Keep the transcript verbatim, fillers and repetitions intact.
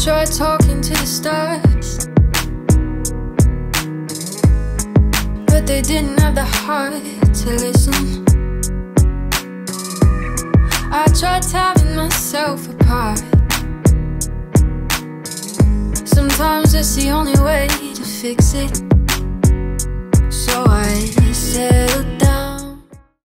tried talking to the stars, but they didn't have the heart to listen. I tried tearing myself apart. Sometimes it's the only way to fix it. So I said